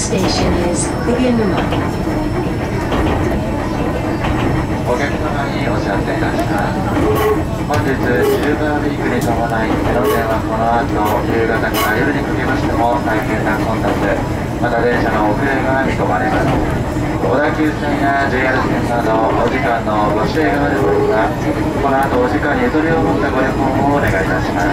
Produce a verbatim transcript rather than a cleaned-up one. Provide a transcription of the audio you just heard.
station is Ugenuma. お客様にお知らせいたします。本日シルバーウィークに伴い江ノ電はこの後夕方から夜にかけましても大変な混雑、また電車の遅れが見込まれます。小田急線や ジェイアール 線などお時間のご指定があるのですが、この後お時間にゆとりを持ったご旅行をお願いいたします。